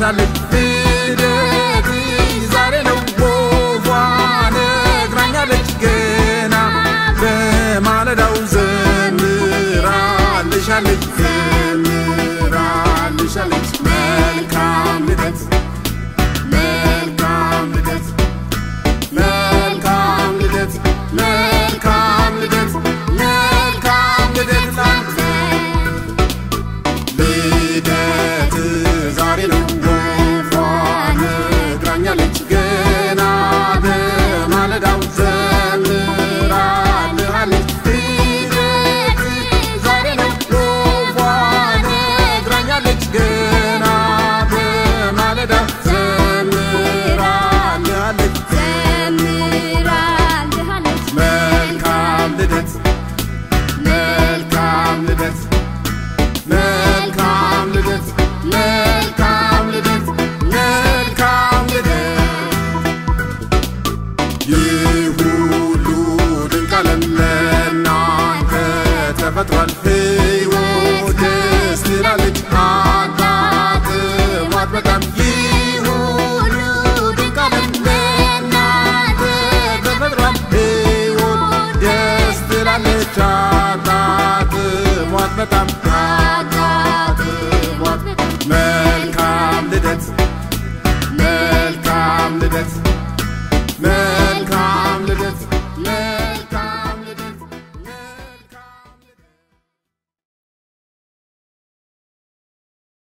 ደርሳለች ልደት ዛሬ ነው ወፏን ነግራኛለች ገና በማለዳው ዘምራልሻለች መልካም ልደት መልካም ልደት መልካም ልደት መልካም ልደት መልካም ልደት ላንተ ልደት ዛሬ ነው ወፏን ነግራኛለች ገና በማለዳው ዘምራልሃለች ልደት ዛሬ ነው ወፏን ነግራኛለች ገና በማለዳው ዘምራልሃለች መልካም ልደት መልካም ልደት መልካም ልደት መልካም ልደት መልካም ልደት ይሁሉ ድንቅ ዓለም ለእናንተ ተፈጥሯል